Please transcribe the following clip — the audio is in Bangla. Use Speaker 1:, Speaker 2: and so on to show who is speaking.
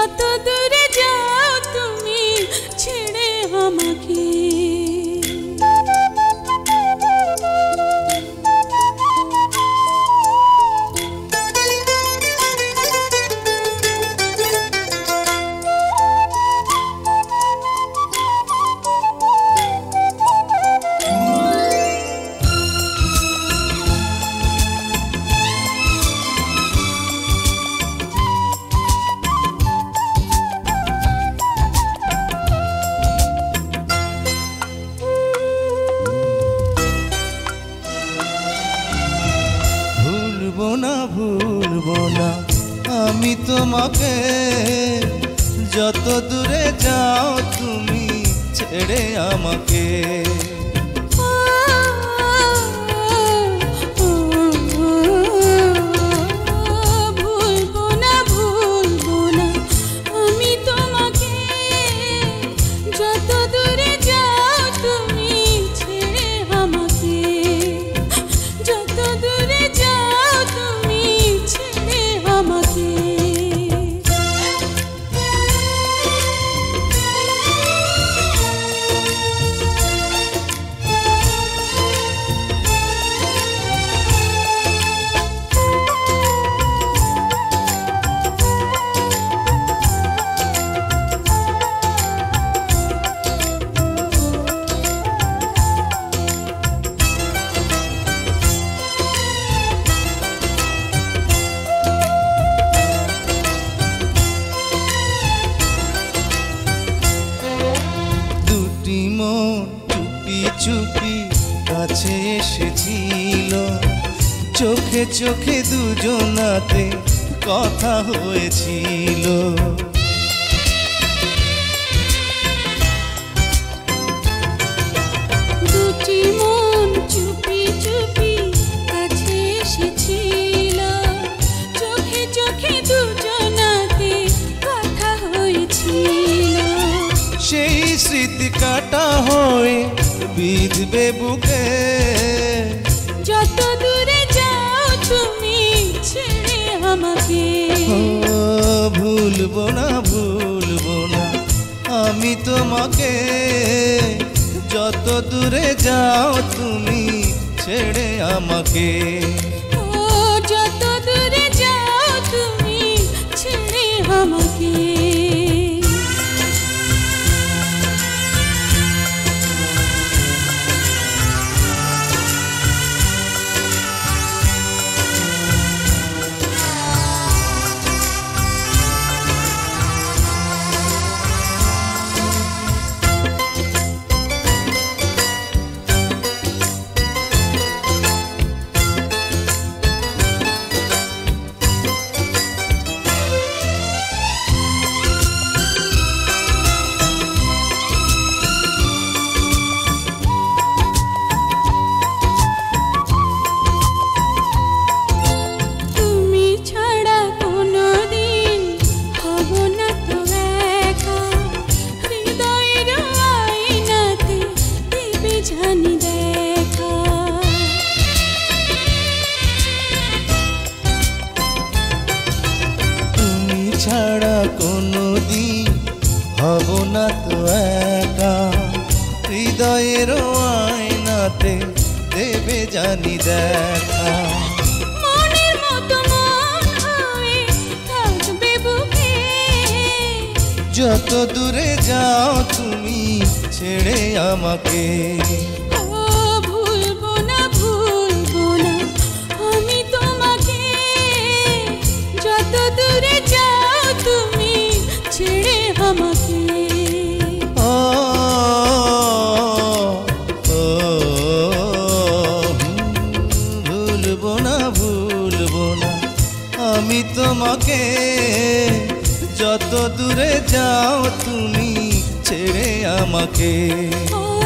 Speaker 1: যত দূরে যাও তুমি ছেড়ে আমাকে।
Speaker 2: ভুলবো না আমি তোমাকে, যত দূরে যাও তুমি ছেড়ে আমাকে।
Speaker 1: ভুলবো না আমি তোমাকে, যত দূরে যাও তুমি ছেড়ে আমাকে। যত দূরে যাও তুমি ছেড়ে আমাকে।
Speaker 2: চুপি চুপি কাছে এসেছিল, চোখে চোখে দুজনাতে কথা হয়েছিল।
Speaker 1: দুটি মন চুপি চুপি কাছে এসেছিল, চোখে চোখে দুজনাতে কথা হয়েছিল।
Speaker 2: সেই স্মৃতি কাটা হয়ে বিঁধবে বুকে,
Speaker 1: যত দূরে যাও তুমি ছেড়ে আমাকে।
Speaker 2: ভুলবো না আমি তোমাকে, যত দূরে যাও তুমি ছেড়ে আমাকে।
Speaker 1: যত দূরে যাও তুমি ছেড়ে আমাকে।
Speaker 2: ছাড়া কোনোদিন হব না তো একা, হৃদয়ের আয়নাতে দেবে জানি দেখা।
Speaker 1: মনের মতো মন হয়ে থাকবে বুকে,
Speaker 2: যত দূরে যাও তুমি ছেড়ে আমাকে।
Speaker 1: ভুলবো না আমি তোমাকে, যত দূরে যাও তুমি ছেড়ে আমাকে।
Speaker 2: ভুলবো না আমি তোমাকে, যত দূরে যাও তুমি ছেড়ে আমাকে।